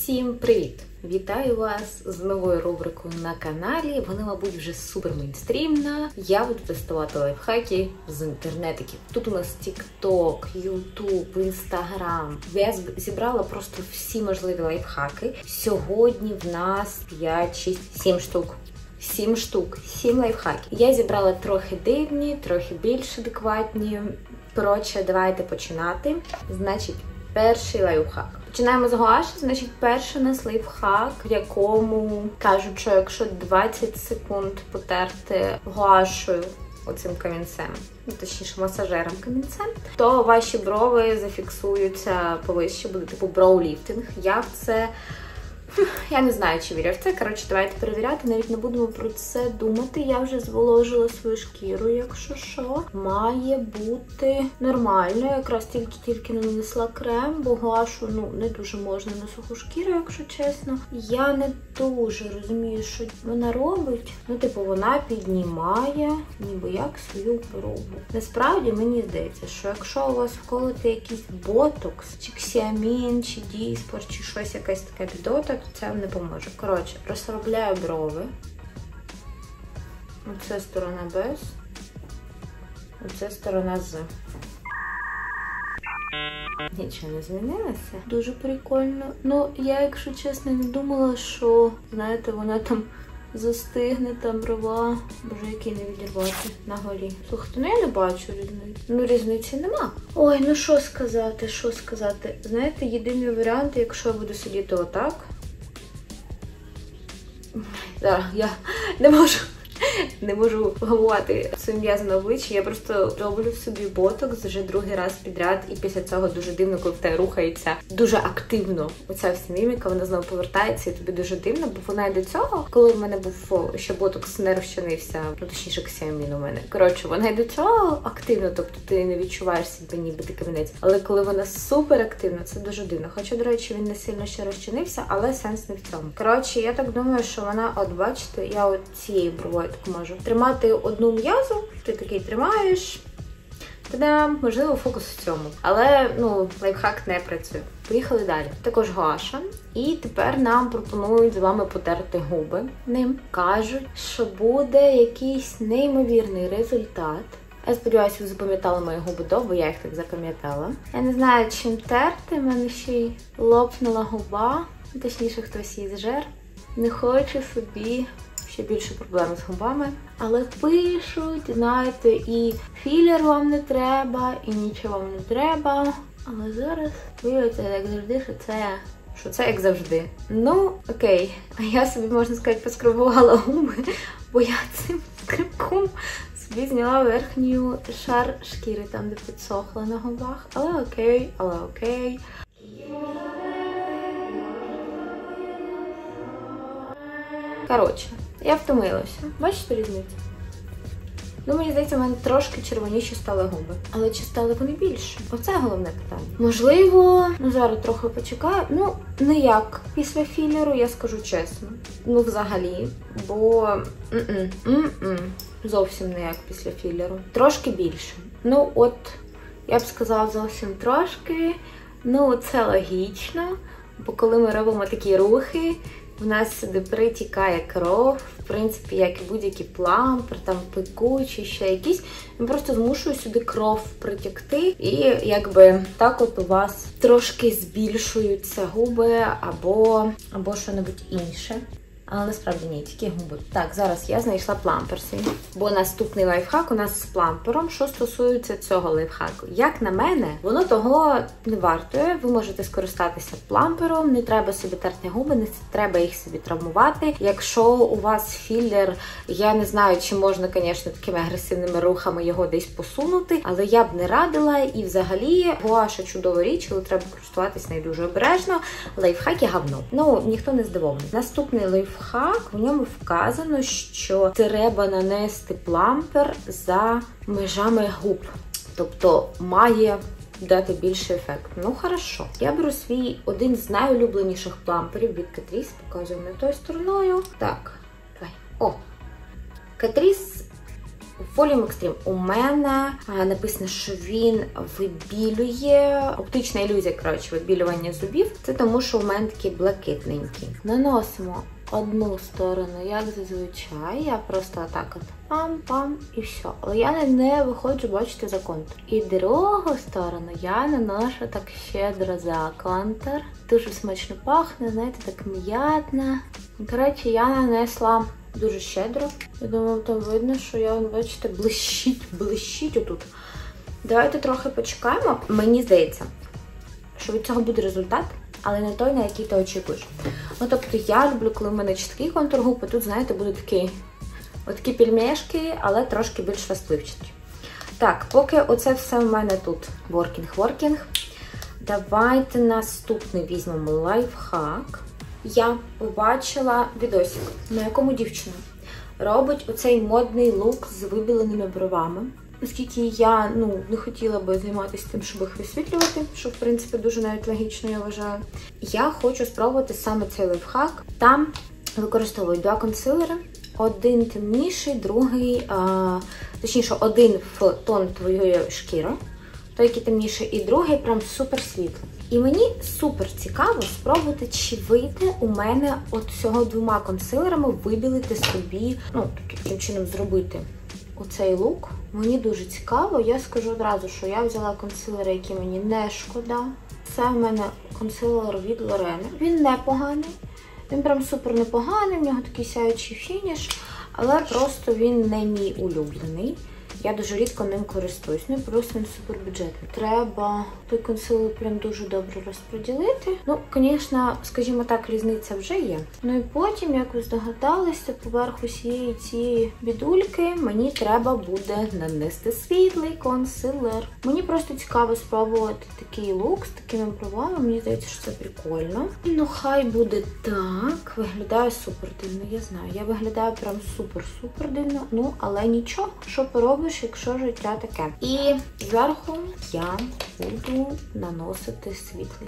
Усім привіт! Вітаю вас з новою рубрикою на каналі. Вона, мабуть, вже супер мейнстрімна. Я буду тестувати лайфхаки з інтернетиків. Тут у нас TikTok, YouTube, Instagram. Я зібрала просто всі можливі лайфхаки. Сьогодні в нас 7 штук. 7 лайфхаків. Я зібрала трохи дивні, трохи більш адекватні. Коротше, давайте починати. Значить, перший лайфхак. Починаємо з гуаші. Значить, перший у нас лайфхак, в якому кажуть, що якщо 20 секунд потерти гуашою оцим камінцем, точніше масажером камінцем, то ваші брови зафіксуються повище, буде типу броу-ліфтинг. Я не знаю, чи вірю в це. Коротше, давайте перевіряти. Навіть не будемо про це думати. Я вже зволожила свою шкіру, якщо що. Має бути нормально. Якраз тільки не нанесла крем, бо гуашу, не дуже можна на суху шкіру, якщо чесно. Я не дуже розумію, що вона робить. Вона піднімає, ніби як свою брову. Насправді, мені здається, що якщо у вас вколоти якийсь ботокс, чи ксіамін, чи діспор, чи щось якесь таке бідота, це вам не поможе. Коротше, розслабляю брови. Оце сторона без. Оце сторона з. Нічого не змінилося. Дуже прикольно. Я, якщо чесно, не думала, що, знаєте, вона там застигне, там брова. Боже, який не відірвати на голі. Слухайте, я не бачу різниці. Різниці нема. Ой, що сказати. Знаєте, єдиний варіант, якщо я буду сидіти отак. Зараз, я не можу гамувати цим м'язом на обличчі. Я просто роблю собі ботокс вже другий раз підряд, і після цього дуже дивно, коли в тебе рухається дуже активно оця вся міміка, вона знову повертається, і тобі дуже дивно, бо вона і до цього, коли в мене був ще ботокс не розчинився, точніше ксіамін у мене. Коротше, вона і до цього активно, тобто ти не відчуваєш себе ніби ти камінець. Але коли вона супер активна, це дуже дивно. Хоча, до речі, він не сильно ще розчинився, але сенс не в цьому. Коротше, я так думаю, що вона, от бачите, я от цією бровою так можу тримати одну м'язу, ти такий тримаєш, та-дам, можливо, фокус в цьому. Але, лайфхак не працює. Поїхали далі. Також гуаша. І тепер нам пропонують з вами потерти губи ним. Кажуть, що буде якийсь неймовірний результат. Я сподіваюся, ви запам'ятали мої губи довго, я їх так запам'ятала. Я не знаю, чим терти, в мене ще й лопнула губа. Точніше, хтось її зжер. Не хочу собі ще більше проблем з губами. Але пишуть, знаєте, і філер вам не треба, і нічого вам не треба. Але зараз виявиться, як завжди, що це як завжди. Окей. А я собі, можна сказати, поскрабувала губи, бо я цим скребком собі зняла верхній шар шкіри, там, де підсохла на губах. Але окей. Коротше, я втомилася. Бачите різницю? Мені здається, в мене трошки червоніші стали губи. Але чи стали вони більше? Оце головне питання. Можливо, зараз трохи почекаю. Не як після філеру, я скажу чесно. Взагалі. Бо зовсім не як після філеру. Трошки більше. Я б сказала зовсім трошки. Це логічно. Бо коли ми робимо такі рухи, в нас сюди притікає кров, в принципі, як і будь-який плампер, там пекучий, ще якийсь. Він просто змушує сюди кров притікти, і якби так от у вас трошки збільшуються губи або що-небудь інше. Але насправді ні, тільки губи. Так, зараз я знайшла плампер свій. Бо наступний лайфхак у нас з плампером, що стосується цього лайфхаку. Як на мене, воно того не вартує. Ви можете скористатися плампером, не треба собі терти губи, не треба їх собі травмувати. Якщо у вас філер, я не знаю, чи можна, звісно, такими агресивними рухами його десь посунути, але я б не радила. І взагалі, гуаша чудова річ, але треба користуватись нею дуже обережно. Лайфхаки гавно. Ніхто не здивований. Наступний лайфхак. В ньому вказано, що треба нанести плампер за межами губ. Тобто має дати більший ефект. Хорошо. Я беру свій один з найулюбленіших пламперів від Catrice. Показую не тою стороною. Так. Давай. Catrice Volume Extreme. У мене написано, що він вибілює, оптична ілюзія, коротше, вибілювання зубів. Це тому, що у мене такі блакитненькі. Наносимо одну сторону, як зазвичай, я просто отак от пам-пам і все. Але я не виходжу, бачите, за контур. І другу сторону я наношу так щедро за контур. Дуже смачно пахне, знаєте, так м'ятно. Коротше, я нанесла дуже щедро. Я думаю, там видно, що я, бачите, блищить отут. Давайте трохи почекаємо. Мені здається, що від цього буде результат, але не той, на який ти очікуєш. Ну, тобто, я люблю, коли в мене чіткий контур губ, і тут, знаєте, будуть такі пельмешки, але трошки більш розпливчаті. Так, поки оце все в мене тут воркінг. Давайте наступний візьмемо лайфхак. Я побачила відосик, на якому дівчина робить оцей модний лук з вибіленими бровами. Оскільки я не хотіла би займатися тим, щоб їх висвітлювати, що, в принципі, дуже навіть логічно, я вважаю. Я хочу спробувати саме цей лайфхак. Там використовують 2 консилери. Один темніший, другий, точніше, один в тон твоєї шкіри, той, який темніший, і другий прям супер світлий. І мені супер цікаво спробувати, чи вийде у мене от всього 2 консилерами вибілити собі, таким чином зробити оцей лук. Мені дуже цікаво. Я скажу одразу, що я взяла консилери, які мені не шкода. Це в мене консилер від Лорени. Він непоганий. Він прям супер непоганий, в нього такий сяючий фініш, але просто він не мій улюблений. Я дуже рідко ним користуюсь. Ну і просто він супер бюджетний. Треба той консилер прям дуже добре розподілити. Звісно, скажімо так, різниця вже є. Ну і потім, як ви здогадалися, поверх усієї цієї бідульки мені треба буде нанести світлий консилер. Мені просто цікаво спробувати такий лук з такими бровами. Мені здається, що це прикольно. Хай буде так. Виглядає супер дивно, я знаю. Я виглядаю прям супер-супер дивно. Але нічого, що поробиш, якщо життя таке. І зверху я буду наносити світлий.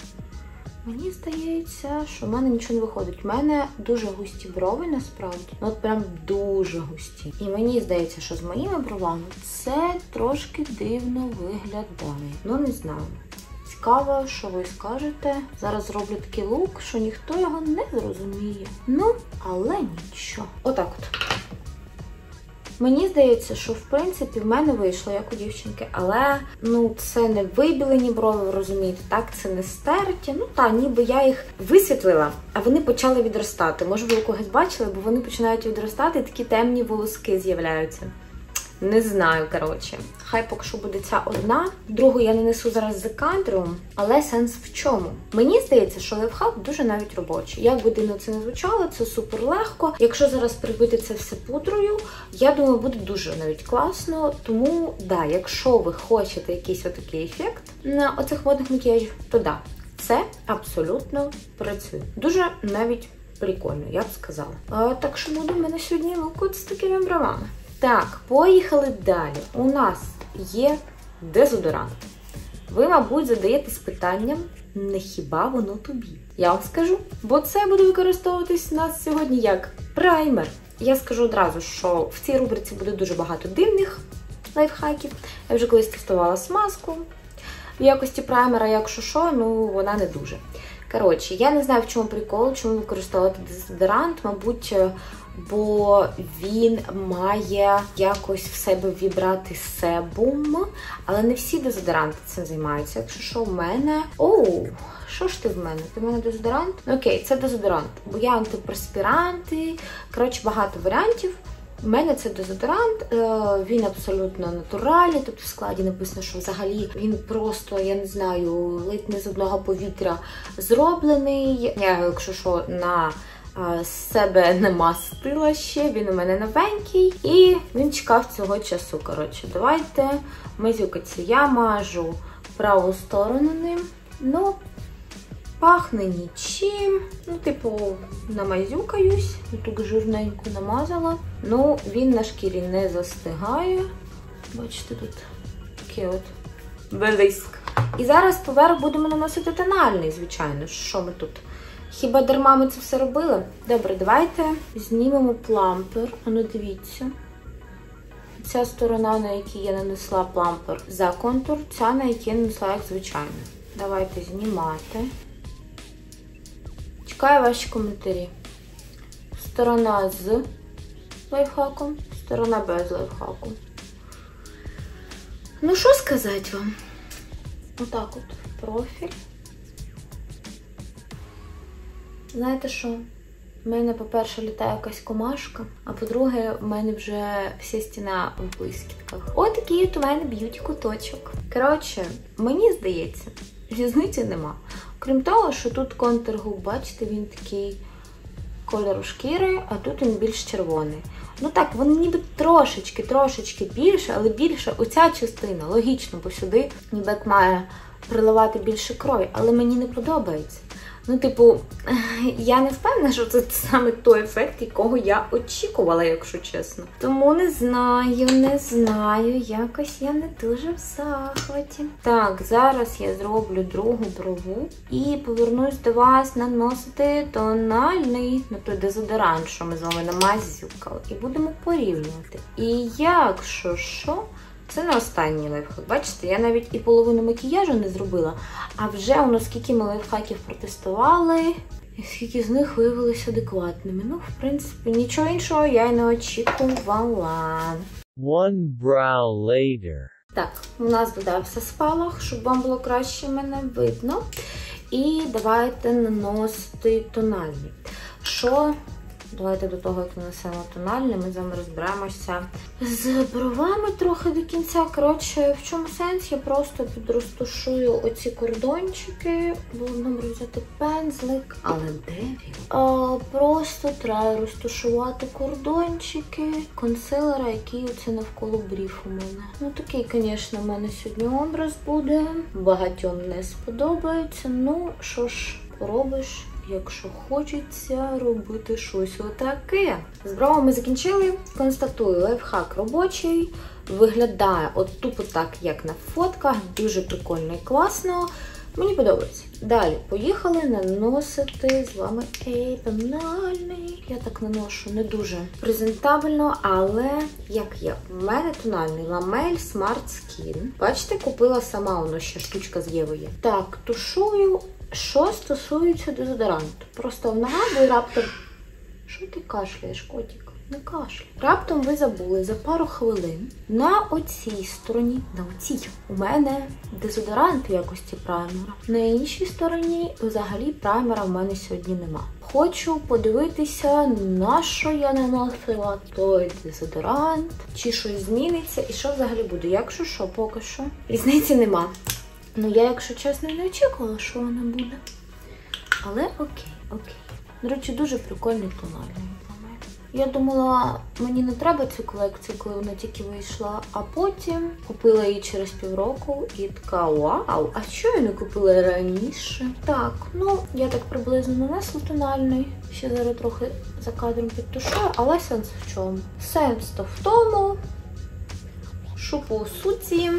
Мені здається, що в мене нічого не виходить. У мене дуже густі брови, насправді. От прям дуже густі. І мені здається, що з моїми бровами це трошки дивно виглядає. Не знаю. Цікаво, що ви скажете. Зараз зроблю такий лук, що ніхто його не зрозуміє. Але нічого. Отак от. Мені здається, що, в принципі, в мене вийшло, як у дівчинки, але, це не вибілені брови, ви розумієте, так? Це не стерті. Ніби я їх висвітлила, а вони почали відростати. Може, ви у когось бачили, бо вони починають відростати, і такі темні волоски з'являються. Не знаю, коротше. Хай поки що буде ця одна. Другу я нанесу зараз за кадром, але сенс в чому? Мені здається, що лайфхак дуже навіть робочий. Як би дивно це не звучало, це супер легко. Якщо зараз прибити це все пудрою, я думаю, буде дуже навіть класно. Тому, якщо ви хочете якийсь отакий ефект на оцих водних макіяжів, то це абсолютно працює. Дуже навіть прикольно, я б сказала. Так що буде в мене сьогодні лук з такими бровами. Так, поїхали далі. У нас є дезодорант. Ви, мабуть, задаєтесь питанням, не хіба воно тобі? Я вам скажу, бо це буде використовуватись у нас сьогодні як праймер. Я скажу одразу, що в цій рубриці буде дуже багато дивних лайфхаків. Я вже колись тестувала смазку в якості праймера, якщо що, вона не дуже. Коротше, я не знаю, в чому прикол, чому використовувати дезодорант, мабуть, бо він має якось в себе вібрати себум, але не всі дезодоранти цим займаються. Якщо що, в мене... що ж ти в мене? Ти в мене дезодорант? Окей, це дезодорант, бо є антиперспіранти, коротше, багато варіантів. У мене це дезодорант, він абсолютно натуральний, тобто в складі написано, що взагалі він просто, я не знаю, ледь не з одного повітря зроблений. Я, якщо що, на себе не мастила ще, він у мене новенький, і він чекав цього часу. Коротше, давайте мазюкатися. Я мажу праву сторону ним, пахне нічим, намазюкаюсь, тут жирненько намазала. Він на шкірі не застигає. Бачите, тут такий от блиск. І зараз поверх будемо наносити тональний, звичайно. Що ми тут? Хіба дарма ми це все робили? Добре, давайте знімемо плампер. Дивіться. Ця сторона, на якій я нанесла плампер за контур, ця, на якій я нанесла як звичайно. Давайте знімати. Чекаю ваші коментарі. Сторона з лайфхаком, сторона без лайфхаку. Ну, що сказати вам? Отак от, профіль. Знаєте що? У мене, по-перше, літає якась комашка, а по-друге, у мене вже вся стіна в блискітках. Отакий от у мене б'юті-куточок. Коротше, мені здається, різниці нема. Крім того, що тут контур губ, бачите, він такий кольору шкіри, а тут він більш червоний. Ну так, вони ніби трошечки більше, але більше оця частина, логічно, бо сюди ніби як має приливати більше крові, але мені не подобається. Ну, типу, я не впевнена, що це саме той ефект, якого я очікувала, якщо чесно. Тому не знаю, якось я не дуже в захваті. Так, зараз я зроблю другу брову і повернусь до вас наносити тональний, той дезодорант, що ми з вами намазюкали, і будемо порівнювати. І якщо що, це не останній лайфхак. Бачите, я навіть і половину макіяжу не зробила, а вже скільки ми лайфхаків протестували, і скільки з них виявилися адекватними. Ну, в принципі, нічого іншого я й не очікувала. One brow later. Так, у нас додався спалах, щоб вам було краще мене видно. І давайте наносити тональний. Давайте до того, як нанесемо тональний, ми з вами розберемося з бровами трохи до кінця. Коротше, в чому сенс? Я просто підрозташую оці кордончики. Було б добре взяти пензлик, але де він? Просто треба розташувати кордончики консилера, який оце навколо брів у мене. Ну такий, звісно, в мене сьогодні образ буде. Багатьом не сподобається. Ну, що ж поробиш? Якщо хочеться робити щось отаке. З бровами закінчили. Констатую, лайфхак робочий. Виглядає от тупо так, як на фотках. Дуже прикольно і класно. Мені подобається. Далі поїхали наносити з вами тональний. Я так наношу не дуже презентабельно, але як є. У мене тональний Ламель Smart Skin. Бачите, купила сама, воно ще штучка з Єви є. Так, тушую. Що стосується дезодоранту. Просто нагадую раптом... Що ти кашляєш, котик? Не кашляй. Раптом ви забули за пару хвилин на оцій стороні, у мене дезодорант в якості праймера. На іншій стороні взагалі праймера в мене сьогодні нема. Хочу подивитися, на що я наносила той дезодорант, чи щось зміниться, і що взагалі буде. Якщо що, поки що. Різниці нема. Ну, я, якщо чесно, не очікувала, що вона буде. Але окей. До речі, дуже прикольний тональний. Я думала, мені не треба цю колекцію, коли вона тільки вийшла, а потім купила її через півроку і така, вау, а що я не купила раніше? Так, ну, я так приблизно нанесла тональний. Ще зараз трохи за кадром підтушую, але сенс в чому? Сенс то в тому, що по суті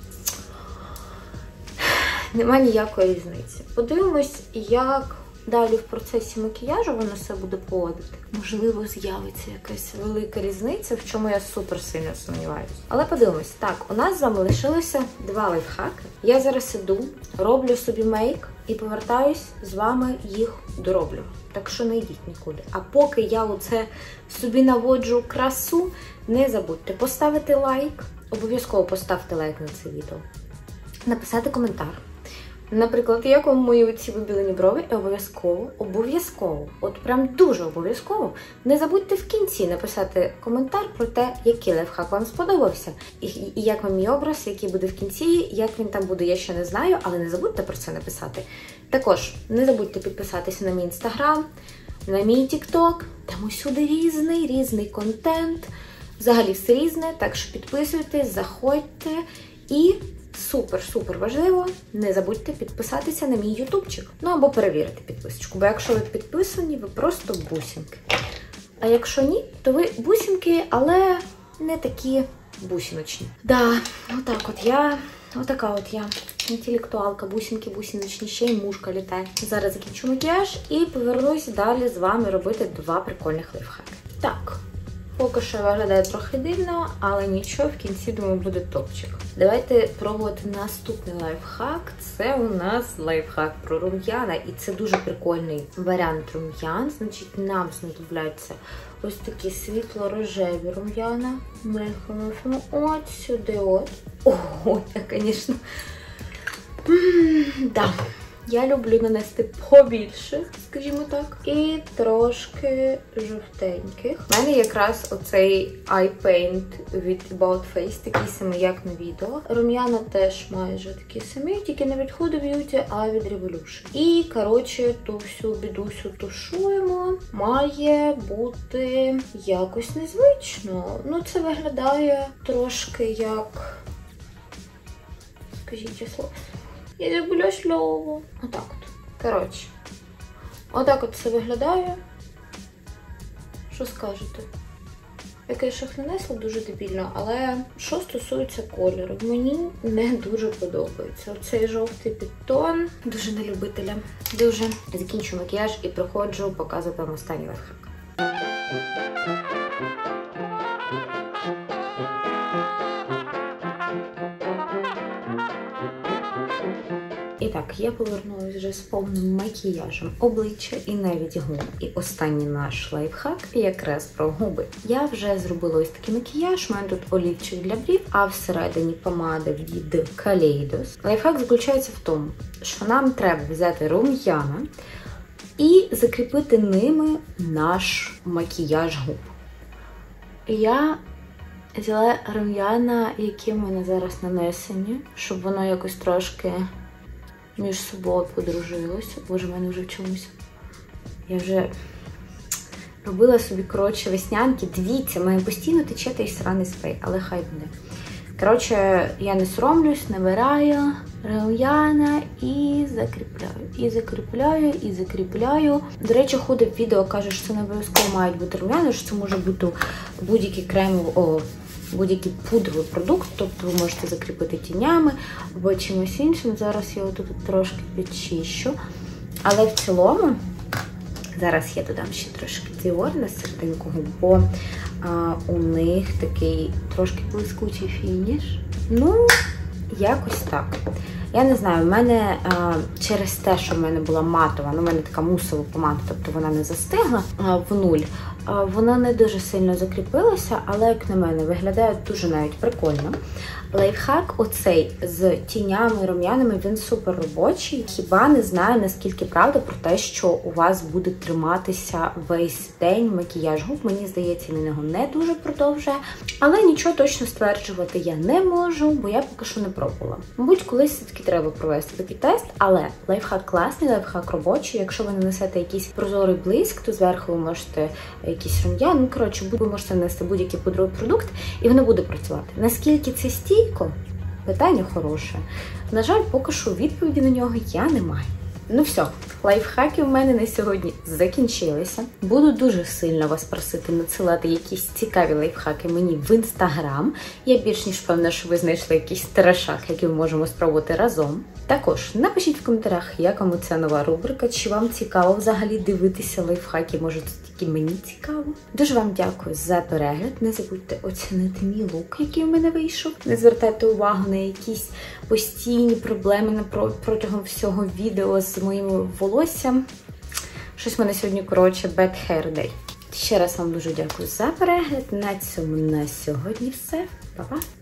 нема ніякої різниці. Подивимось, як далі в процесі макіяжу воно все буде поводити. Можливо, з'явиться якась велика різниця, в чому я супер сильно сумніваюся. Але подивимось. Так, у нас з вами лишилося 2 лайфхаки. Я зараз іду, роблю собі мейк і повертаюсь з вами їх дороблю. Так що не йдіть нікуди. А поки я оце собі наводжу красу, не забудьте поставити лайк. Обов'язково поставте лайк на це відео. Написати коментар. Наприклад, як вам мої оці вибілені брови, і обов'язково, от прям дуже обов'язково, не забудьте в кінці написати коментар про те, який лайфхак вам сподобався, і як вам мій образ, який буде в кінці, як він там буде, я ще не знаю, але не забудьте про це написати. Також не забудьте підписатися на мій інстаграм, на мій тікток, там усюди різний контент, взагалі все різне, так що підписуйтесь, заходьте і... Супер важливо, не забудьте підписатися на мій ютубчик. Ну або перевірити підписочку, бо якщо ви підписані, ви просто бусинки. А якщо ні, то ви бусинки, але не такі бусиночні. Да, отака от я. Інтелектуалка, бусинки, бусиночні, ще й мушка літає. Зараз закінчу макіяж і повернусь далі з вами робити 2 прикольних лайфхаки. Так, по Поки що виглядає трохи дивно, але нічого, в кінці, думаю, буде топчик. Давайте пробувати наступний лайфхак. Це у нас лайфхак про рум'яна, і це дуже прикольний варіант рум'ян. Значить, нам знадобляться ось такі світло-рожеві рум'яна. Ми їх виносимо от сюди от. Ого, я, звісно. Да. Я люблю нанести побільше, скажімо так. І трошки жовтеньких. У мене якраз оцей Eye Paint від About Face, такий самий, як на відео. Рум'яна теж майже такі самі, тільки не від Huda Beauty, а від Revolution. І, коротше, ту всю бідусю тушуємо. Має бути якось незвично. Ну, це виглядає трошки як... Скажіть слово. Я люблю слово. Отак от. Коротше. Отак от це виглядає. Що скажете? Я, звісно, нанесла дуже дебільно, але що стосується кольору, мені не дуже подобається. Оцей жовтий підтон. Дуже на любителя. Дуже. Закінчу макіяж і приходжу показувати вам останній лайфхак. І так, я повернулася вже з повним макіяжем обличчя і навіть губ. І останній наш лайфхак якраз про губи. Я вже зробила ось такий макіяж, у мене тут олівчик для брів, а всередині помада від Kaleidos. Лайфхак заключається в тому, що нам треба взяти рум'яна і закріпити ними наш макіяж губ. Я взяла рум'яна, які в мене зараз нанесені, щоб воно якось трошки між собою подружилося. Боже, в мене вже в чомусь. Я вже робила собі, коротше, веснянки. Дивіться, в мене постійно тече той сраний спрей, але хай буде. Коротше, я не соромлюсь, набираю рум'яна і закріпляю. І закріпляю, і закріпляю. До речі, Huda в відео каже, що це не обов'язково мають бути рум'яна, що це може бути будь-який кремовий, будь-який пудровий продукт, тобто ви можете закріпити тінями або чимось іншим. Зараз я отут трошки підчищу. Але в цілому, зараз я додам ще трошки Dior на серединку губ, бо у них такий трошки блискучий фініш. Ну, якось так. Я не знаю, в мене через те, що в мене була матова, ну в мене така мусова помада, тобто вона не застигла в нуль, вона не дуже сильно закріпилася, але, як на мене, виглядає дуже навіть прикольно. Лайфхак оцей з тінями, рум'янами, він супер робочий. Хіба не знаю, наскільки правда про те, що у вас буде триматися весь день макіяж губ. Мені здається, він його не дуже продовжує. Але нічого точно стверджувати я не можу, бо я поки що не пробувала. Мабуть, колись все-таки треба провести такий тест, але лайфхак класний, лайфхак робочий. Якщо ви нанесете якийсь прозорий блиск, то зверху ви можете якийсь рум'ян. Ну, коротше, ви можете нанести будь-який пудровий продукт, і воно буде працювати. Наскільки це стійко? Питання хороше. На жаль, поки що відповіді на нього я не маю. Ну все, лайфхаки в мене на сьогодні закінчилися. Буду дуже сильно вас просити надсилати якісь цікаві лайфхаки мені в Інстаграм. Я більш ніж певна, що ви знайшли якийсь трешак, який ми можемо спробувати разом. Також напишіть в коментарях, як вам ця нова рубрика, чи вам цікаво взагалі дивитися лайфхаки, може це тільки мені цікаво. Дуже вам дякую за перегляд. Не забудьте оцінити мій лук, який у мене вийшов. Не звертайте увагу на якісь постійні проблеми протягом всього відео з моїм волоссям. Щось в мене сьогодні, коротше, bad hair day. Ще раз вам дуже дякую за перегляд. На цьому на сьогодні все. Па-па!